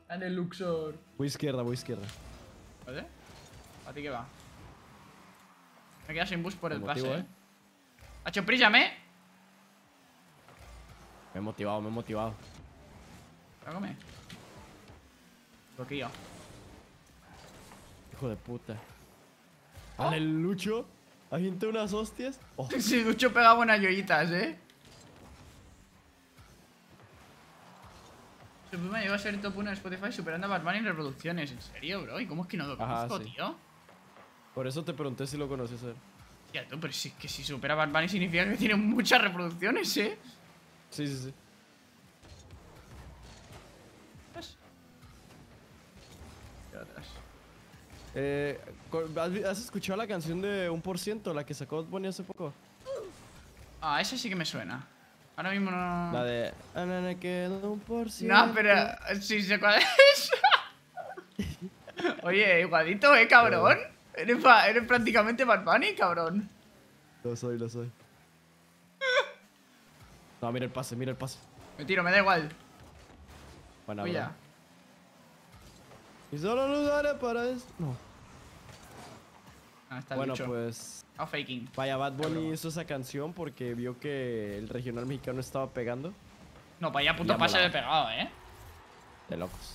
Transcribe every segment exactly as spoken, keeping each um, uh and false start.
Dale, Luxor. Voy izquierda, voy izquierda. ¿Vale? ¿A ti qué va? Me quedas sin bus por el Me pase, motivo, eh. eh. Ha hecho prísame. Me he motivado, me he motivado. Cágame. Bloqueo. Hijo de puta. Vale, el Lucho. Agiente unas hostias. Oh, Sí, Lucho pega buenas yoyitas, eh. Suprema llegó a ser top uno en Spotify superando a Bad Bunny en reproducciones. ¿En serio, bro? ¿Y cómo es que no lo Ajá, conozco, sí. tío? por eso te pregunté si lo conoces a él. Tía, tú, pero si es que si supera a Bad Bunny significa que tiene muchas reproducciones, eh. Sí, sí, sí. ¿Ves? Queda atrás. Eh, ¿has, has escuchado la canción de un por ciento, la que sacó Bad Bunny hace poco? Ah, esa sí que me suena. Ahora mismo no... La de... Ana, me quedo un por ciento. No, pero... Sí sé cuál es. Oye, igualito, eh, cabrón. Eres, pa- eres prácticamente Bad Bunny, cabrón. Lo soy, lo soy. No, mira el pase, mira el pase. Me tiro, me da igual. Buena, Uy, bro. ya. Y solo lugares para eso. No. Ah, está Bueno, Lucho. pues... Ah, faking. Vaya, Bad Bunny broma. hizo esa canción porque vio que el regional mexicano estaba pegando. No, vaya puto Ya pase molaba. de pegado, eh. De locos.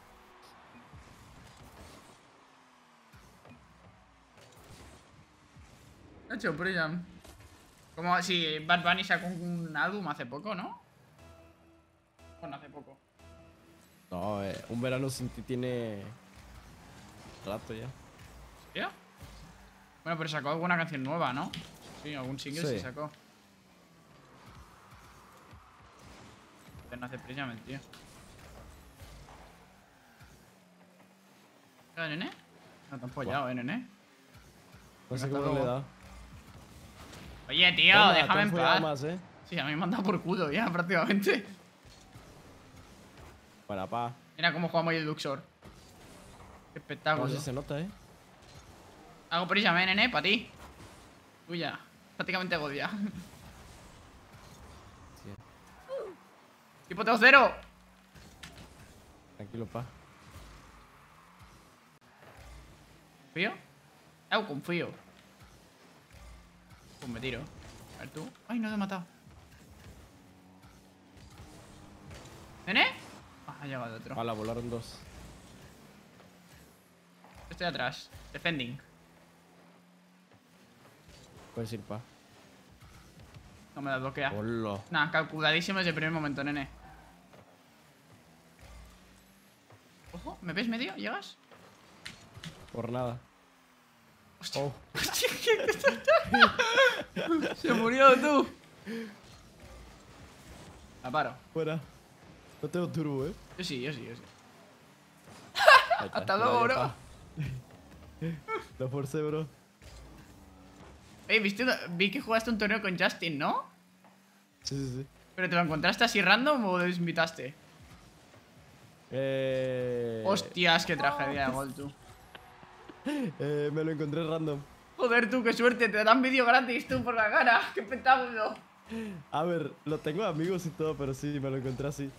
Ha hecho Jam. Como si Bad Bunny sacó un álbum hace poco, ¿no? Bueno, hace poco. No, eh, Un verano sin ti tiene... rato ya. ¿Sí? Bueno, pero sacó alguna canción nueva, ¿no? Sí, algún single sí, Sí. sacó. No hace Jam, el tío. ¿Qué, nene? No te han follado, eh, nene. No sé Venga, cómo hasta le he luego. dado. Oye, tío, Toma, te déjame han en follado paz. más, eh. Sí, a mí me han dado por culo ya, prácticamente. Para pa. Mira cómo jugamos hoy el Luxor. Qué espectáculo. No sé si se nota, eh. Hago prisa, eh, nene, para ti. Tuya. Prácticamente Godia. Sí. Tipo Teo cero. Tranquilo, pa. ¿Confío? Au, confío. Pues me tiro. A ver tú. Ay, no te he matado. ¿Nene? Ah, ha llegado otro. Hola, volaron dos. Estoy atrás. Defending. Puedes ir, pa. No me da bloquea. Hola. Nah, calculadísimo desde el primer momento, nene. Ojo, ¿me ves medio? ¿Llegas? Por nada. Hostia. Oh. Hostia, ¿qué? Se murió tú. La paro. Fuera. No tengo turbo, eh. Yo sí, yo sí, yo sí. Ahí está. Hasta luego, Vaya, bro. pa. Lo forcé, bro. Oye, ¿viste? Vi que jugaste un torneo con Justin, ¿no? Sí, sí, sí. ¿Pero te lo encontraste así random o lo invitaste? Eh... Hostias, qué tragedia de gol, tú. Eh, me lo encontré random. Joder, tú, qué suerte. Te dan vídeo gratis, tú, por la cara. Qué espectáculo. A ver, lo tengo de amigos y todo, pero sí, me lo encontré así.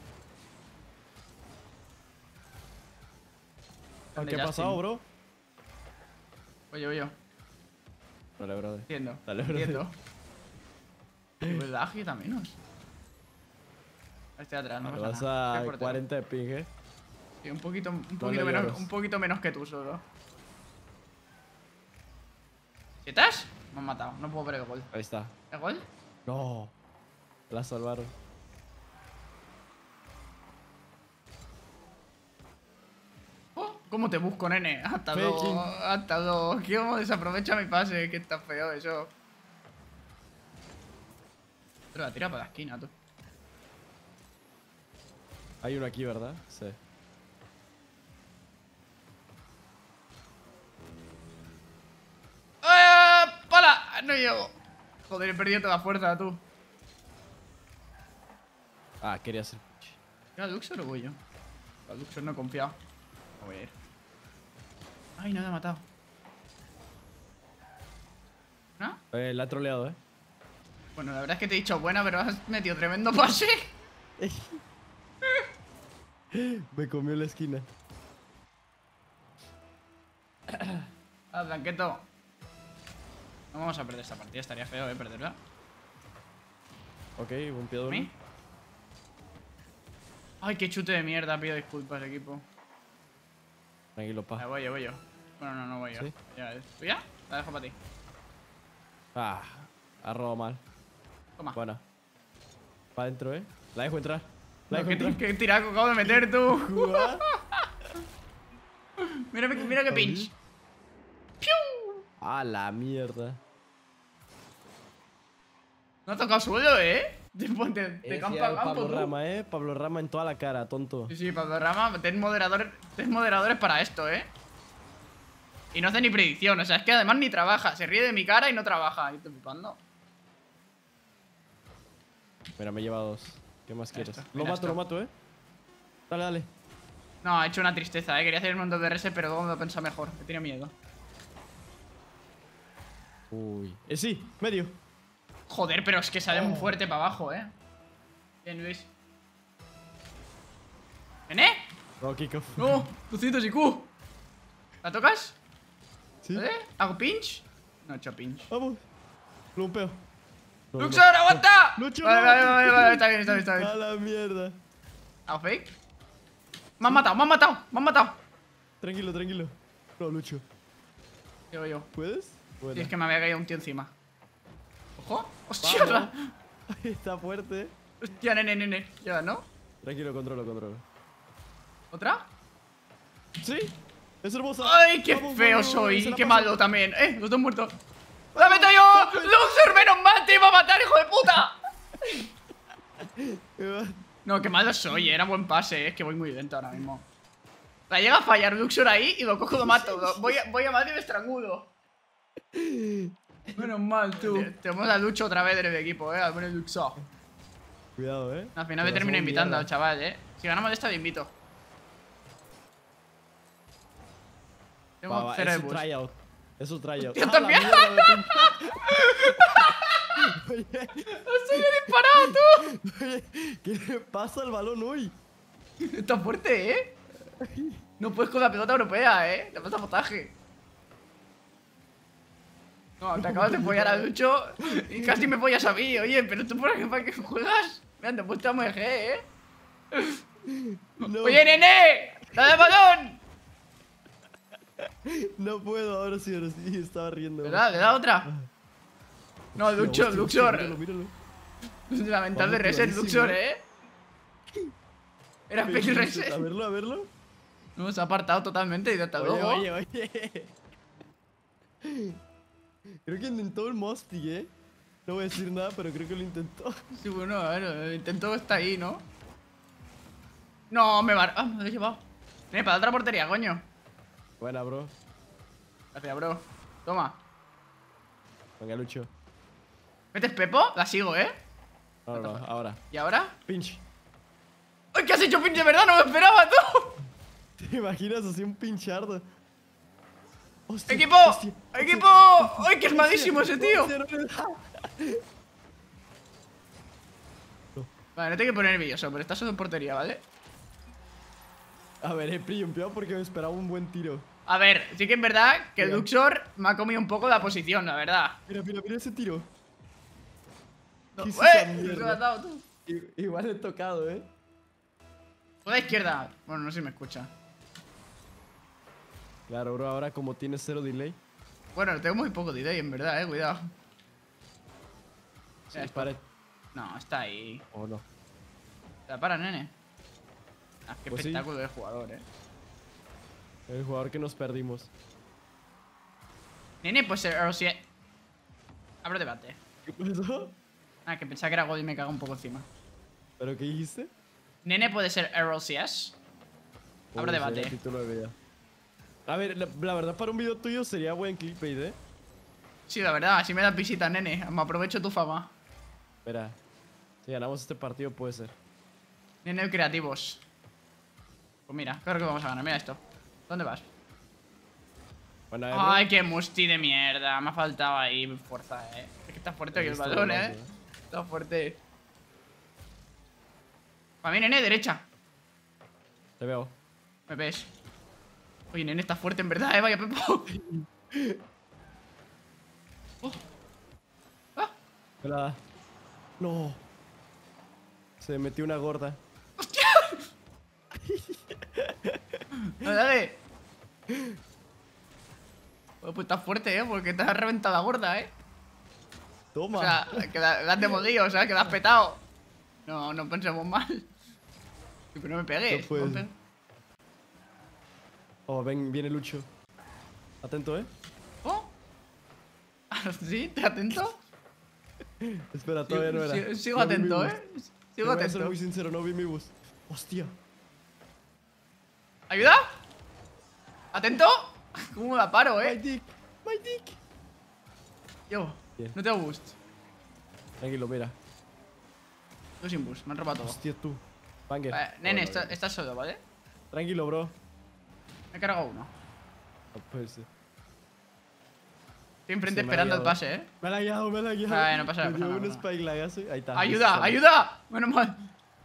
¿Dónde ¿Qué ha Justin? pasado, bro? Oye, oye. Dale, brother. Entiendo. Dale, brother. Entiendo. Pues la agita menos. Estoy atrás, no Me pasa vas nada. a Estoy portero. cuarenta de ping, eh. Sí, un poquito, un No poquito, le menos, llegas. un poquito menos que tú solo. ¿Estás? Me han matado. No puedo ver el gol. Ahí está. ¿El gol? No. La salvaron. Oh, ¿cómo te busco, nene? Hasta Faking. luego. Hasta luego. ¿Cómo desaprovecha mi pase? Que está feo eso. Pero la tira para la esquina, tú. Hay uno aquí, ¿verdad? Sí. ¡Eh! ¡Pala! No llego. Joder, he perdido toda la fuerza, tú. Ah, quería hacer. ¿Era Luxor o voy yo? A Luxor no he confiado. No voy a ir. Ay, no me ha matado. ¿No? Eh, la ha troleado, eh. Bueno, la verdad es que te he dicho buena, pero has metido tremendo pase. Me comió la esquina. Ah, Blanqueto. No vamos a perder esta partida, estaría feo, eh, perderla. Ok, un pie ¿A doble. mí? Ay, qué chute de mierda, pido disculpas, equipo. Tranquilo, Me pa. voy yo, voy yo. Bueno, no, no voy yo. ¿Sí? Ya, ¿tú ya? La dejo para ti. Ah, ha robado mal. Toma. Buena. Pa' adentro, eh. La dejo entrar. La No, dejo ¿qué, entrar. qué tiraco acabo de meter tú? Jugar. Mira, mira qué pinch. ¡Piu! A la mierda. No ha tocado suelo, eh. De, de, de Ese campo era a el campo, Pablo tú. Rama, eh. Pablo Rama en toda la cara, tonto. Sí, sí, Pablo Rama, ten moderadores, ten moderadores para esto, eh. Y no hace ni predicción, o sea, es que además ni trabaja. Se ríe de mi cara y no trabaja. Yo estoy flipando. Mira, me lleva dos. ¿Qué más quieres? Esto, Lo mira mato, esto. lo mato, eh. Dale, dale. No, ha hecho una tristeza, eh. Quería hacer un montón de R S, pero luego me lo pensé mejor. Que tenía miedo. Uy. Eh, sí, medio. Joder, pero es que sale muy fuerte para abajo, eh. Bien, Luis. ¿Vené? No, kickoff. No, doscientos I Q. ¿La tocas? Sí. ¿Eh? ¿Hago pinch? No he hecho pinch. Vamos. Lo peo. No, no, ¡Luxor, aguanta! Lucho, vale, no. vale, vale, vale, está bien, está bien, está bien. A la mierda. ¿Hago fake? Me han matado, me han matado, me han matado. Tranquilo, tranquilo. No, Lucho. Digo yo. ¿Puedes? Bueno. Y es que me había caído un tío encima. ¡Ojo! ¡Hostia! Vamos. Está fuerte. ¡Hostia, nene, nene! Ya, ¿no? Tranquilo, controlo, controlo. ¿Otra? Sí. Es hermosa. ¡Ay, qué Vamos, feo vamos, soy! se la ¡Qué paso. malo también! ¡Eh! Los dos muertos. ¡La meto yo! ¡Luxor, menos mal! ¡Te iba a matar, hijo de puta! No, qué malo soy, era buen pase, es que voy muy lento ahora mismo. La llega a fallar Luxor ahí y lo cojo y lo mato. Lo- Voy a, voy a matar y me estrangulo. Menos mal, tú. Tenemos a Lucho otra vez en el equipo, eh. Al buen Luxor. Cuidado, eh. Al final me Que la termino hacemos invitando al mierda. chaval, eh. Si ganamos esta, te invito. Tengo Va, va, cero es de un boost. tryout. Es un tryout. Yo ¡Ah, la también. mierda, me pinche! Oye, ¡Estoy disparado, tú! oye, ¿qué le pasa al balón hoy? Está fuerte, eh. No puedes con la pelota europea, eh. Le falta potaje. No, te acabas de follar a Lucho y casi me follas a mí. Oye, pero tú por qué, para qué juegas. Mira, te he puesto a M G, eh. No, Oye, nene, dale el balón. no puedo, ahora sí, ahora sí, estaba riendo. ¿Le da, le da otra? No, Hostia, Lucho, hostia, Luxor. Míralo, míralo. Lamentable Vamos, reset, clarísimo, Luxor, eh. Era fake A reset. verlo, a verlo. No, se ha apartado totalmente y hasta Oye, luego. oye, oye. Creo que intentó el Mostig, eh. No voy a decir nada, pero creo que lo intentó. Sí, bueno, a ver, el intento está ahí, ¿no? No, me va. Ah, me lo he llevado. Viene para la otra portería, coño. Buena, bro. Gracias, bro. Toma. Venga, Lucho. ¿Metes Pepo? La sigo, ¿eh? Ahora, no, ahora. ¿Y ahora? Pinch. ¡Ay, qué has hecho pinche verdad! ¡No me esperaba, tú! ¿Te imaginas así un pinchardo? Hostia, ¡Equipo! hostia, ¡Equipo! hostia, ¡Ay, qué es hostia, malísimo ese tío! hostia, no le da. Vale, no te hay que poner nervioso, pero estás en portería, ¿vale? A ver, he priumpeado porque me esperaba un buen tiro. A ver, sí que es verdad que el Mira. Luxor me ha comido un poco la posición, la verdad. Mira, mira, mira ese tiro. No, ¿Qué es esa ¡Eh! mierda? Se lo has dado tú. I- Igual he tocado, eh. Por la izquierda. Bueno, no sé si me escucha. Claro, bro, ahora como tienes cero delay. Bueno, tengo muy poco delay, en verdad, eh. Cuidado. Sí, Mira esto. pared. No, está ahí. O no. Te la para, nene. Ah, qué Pues sí. espectáculo de jugador, eh. El jugador que nos perdimos. Nene, pues el R C S. Abro debate. ¿Qué pasó? Ah, que pensaba que era gol y me cago un poco encima. ¿Pero qué dijiste? Nene puede ser R C S. Abro Uy, debate. sería título de video. A ver, la, la verdad para un video tuyo sería buen clickbait, eh. Sí, la verdad, así me das visita, nene. Me aprovecho tu fama. Espera. Si ganamos este partido puede ser. Nene creativos. Pues mira, claro que vamos a ganar. Mira esto. ¿Dónde vas? Bueno, a ver, Ay, qué musti de mierda. Me ha faltado ahí fuerza, eh. Es que está fuerte aquí el Está balón, volando, eh. Está fuerte. Para mí, nene, derecha. Te veo. Me ves. Oye, nene, está fuerte en verdad, eh. Vaya Pepo. Oh. Ah. Hola. No. Se metió una gorda. No, dale. Pues está fuerte, eh. Porque te has reventado la gorda, eh. Toma. O sea, que la, la has demolido, o sea, que la has petado. No, no pensemos mal. Pero no me pegues. No puedes. No me pe- Oh, ven, viene Lucho. Atento, eh. ¿Oh? ¿Sí? ¿Te atento? Espera, todavía no era. Sigo, sigo No vi atento, mi eh. boost. Sigo Te voy a ser atento. muy sincero, no vi mi bus. Hostia. ¿Ayuda? ¿Atento? ¿Cómo la paro, My eh? dick. My dick. Yo, Bien. no tengo boost. Tranquilo, mira. Yo sin boost, me han robado todo. Hostia, tú. Banger. Eh, nene, Oh, no, está- no. estás solo, ¿vale? Tranquilo, bro. Me he cargado uno. No puede ser. Estoy enfrente Se me ha esperando el lagueado. pase, eh. Me ha lagueado, me ha lagueado. Ay, no pasa nada, Me pasa dio nada, un pasa nada. spike lagazo. Ahí está. ¡Ayuda! Listo. ¡Ayuda! Menos mal.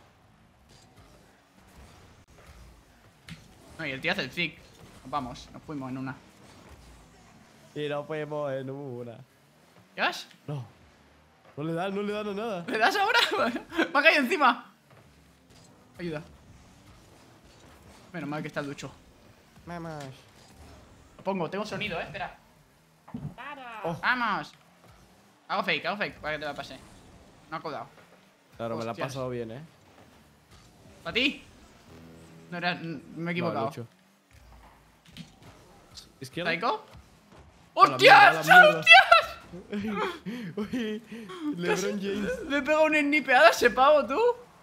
No, y el tío hace el zig. Vamos, nos fuimos en una. Y no fuimos en una. ¿Llegas? No. No le dan, no le dan a nada. ¿Le das ahora? Me ha caído encima. Ayuda. Menos mal que está el ducho. Mamás. Lo pongo, tengo sonido, eh. Espera. Oh. ¡Vamos! Hago fake, hago fake para que te la pase. No ha colado. Claro, me la ha Hostias. pasado bien, eh. ¿Para ti? No era. Me he equivocado. No, Lucho. Izquierda. ¿Psycho? A la mierda, a la ¡Hostias! mierda. ¡Hostias! Uy, LeBron James. Le he pegado una snipeada a ese pavo, tú.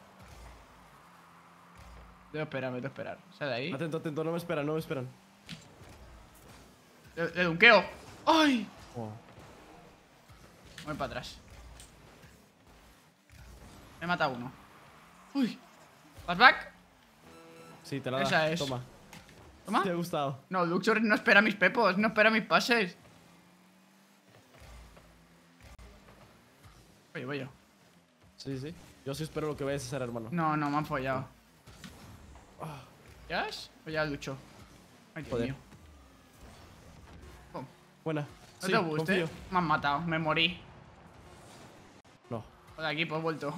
Debo esperar, me debo esperar. Sal de ahí. Atento, atento, no me esperan, no me esperan. Le, le dunqueo. ¡Ay! Oh. Voy para atrás. Me he matado uno. ¡Uy! ¿Flashback? Sí, te la da. Esa es. Toma. ¿Toma? Te ha gustado. No, Luxor no espera mis pepos, no espera mis pases. Voy, voy yo. Sí, sí. Yo sí espero lo que vayas a hacer, hermano. No, no, me han follado. Ah, ¿Ya es? O ya lucho. Ay, Dios Joder. mío. Pum. buena. No Sí, te guste. confío. Me han matado, me morí. No. Hola, equipo, he vuelto.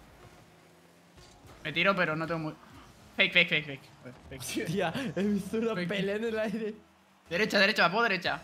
Me tiro, pero no tengo muy. Fake, fake, fake, fake. Joder, fake. Tía, he visto una Venga. pelea en el aire. Derecha, derecha, la puedo derecha.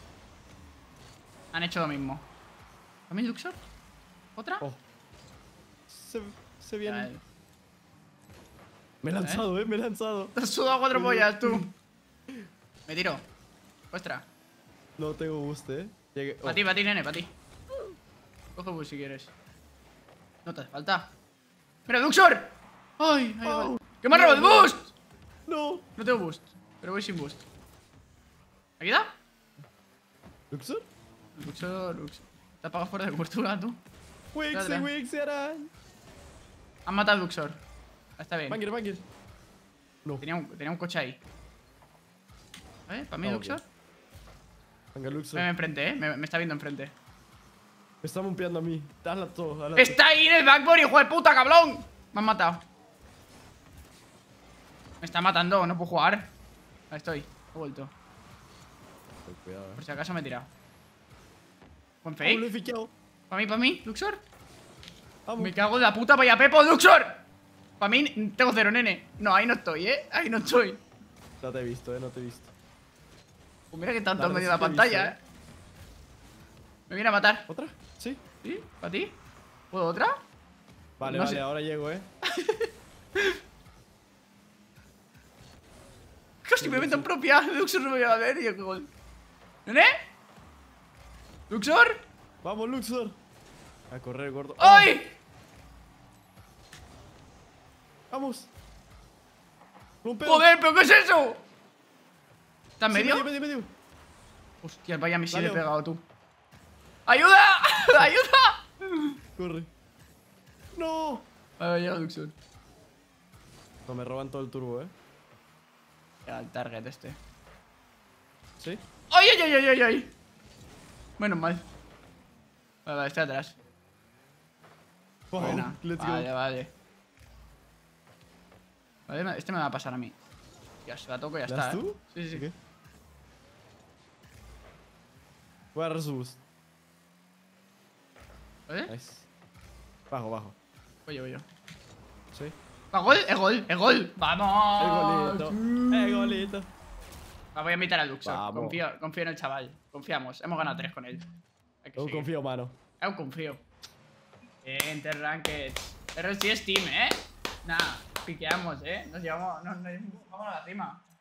Han hecho lo mismo. ¿A mí, Luxor? ¿Otra? Oh. Se, se viene. Vale. Me he lanzado, eh, me he lanzado. Te has sudado cuatro pollas, tú. Me tiro. Vuestra. No tengo boost, eh. Llegué. Oh. Para ti, para ti, nene, para ti. Coge bus si quieres. No te hace falta. ¡Mira, Luxor! ¡Ay! ay Oh. vale. ¡Que me ha robado el No, no. boost! No. No tengo boost, pero voy sin boost. ¿Ayuda? ¿Luxor? Luxor, Luxor. Te has pagado fuera de cobertura, tú. Wixie, Dale. Wixie, Aran. Han matado al Luxor. Está bien. Banger, banger. No. Tenía un, tenía un coche ahí. ¿Eh? ¿Para mí, Ah, ok. Luxor? Banger, Luxor. Me, me enfrente, ¿eh? Me, me está viendo enfrente. Me está mumpeando a mí. Hazla todo, hazla todo. ¡Está ahí en el backboard, hijo de puta, cabrón! Me han matado. Me está matando, no puedo jugar. Ahí estoy, he vuelto. Cuidado, eh. Por si acaso me he tirado. Buen Oh, lo he fake. fiqueado. ¿Para mí, para mí, Luxor? Vamos. Me cago en la puta, vaya Pepo, Luxor. Para mí, tengo cero, nene. No, ahí no estoy, ¿eh? Ahí no estoy. No te he visto, eh, no te he visto. Pues mira que tanto La en medio de la verdad sí te he pantalla, visto, ¿eh? Me viene a matar. ¿Otra? Sí. ¿Sí? ¿Para ti? ¿Puedo otra? Vale, No vale, sé. ahora llego, eh. Casi me meto en propia. Luxor no me va a ver y el gol. ¿Nene? ¿Luxor? Vamos, Luxor. A correr, gordo. ¡Ay! Vamos. Un pedo. ¡Joder, pero qué es eso! ¿Está en Sí, medio? medio, medio, medio. Hostia, vaya misil Dale. he pegado tú. ¡Ayuda! ¡Ayuda! Corre. No. Vaya, llega Luxor. No, me roban todo el turbo, eh. Era el target este. ¿Sí? ¡Ay, ay, ay, ay, ay! ay! Menos mal. Vale, vale, estoy atrás. Wow, Buena. let's vale, go. vale. Vale, este me va a pasar a mí. Ya se la toco y ya ¿Le está, das ¿eh? tú? Sí, sí. Ok. Voy a agarrar su boost. ¿Vale? Nice. Bajo, bajo. Voy yo, voy yo. Sí. ¡Va, gol! ¡Es gol! ¡Es gol! ¡Vamos! El golito. El golito. Va, voy a invitar al Luxor. Vamos. Confío, confío en el chaval. Confiamos. Hemos ganado tres con él. Hay que Yo seguir. confío, mano. Aún confío. Bien, tres rankeds. Pero sí es team, ¿eh? Nada, piqueamos, ¿eh? Nos llevamos... Nos, nos, vamos a la cima.